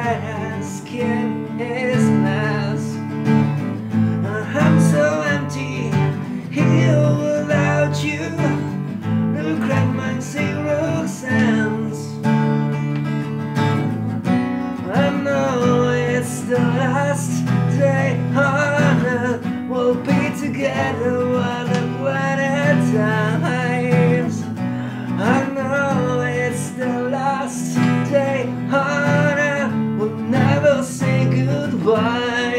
skin is glass. I'm so empty here without you. It'll crack my 0 cents. I know it's the last day on earth. We'll be together one at a time. I know it's the last day on earth. We'll never say goodbye.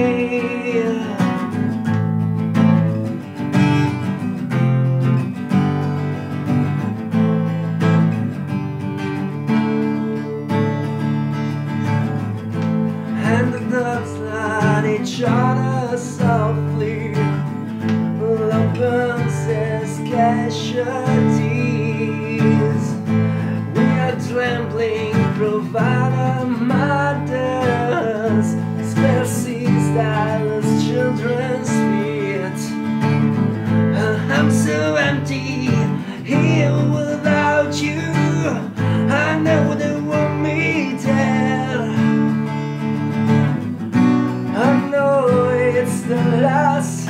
And the dogs at each other softly. Love burns as casualties. We are trembling, provider mothers, species that was children's feet. I'm so empty here without you. I know they want me dead. I know it's the last